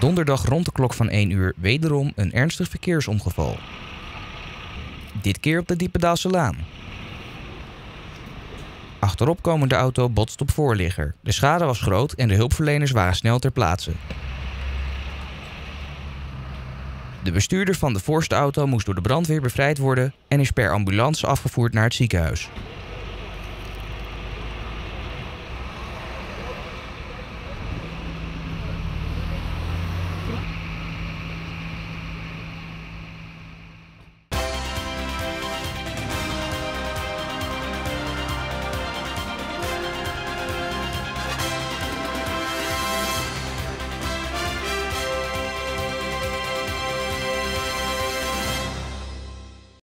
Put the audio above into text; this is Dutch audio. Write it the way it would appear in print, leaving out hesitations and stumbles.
Donderdag rond de klok van 1 uur wederom een ernstig verkeersongeval. Dit keer op de Diependaalse Laan. Achteropkomende auto botst op voorligger. De schade was groot en de hulpverleners waren snel ter plaatse. De bestuurder van de voorste auto moest door de brandweer bevrijd worden en is per ambulance afgevoerd naar het ziekenhuis.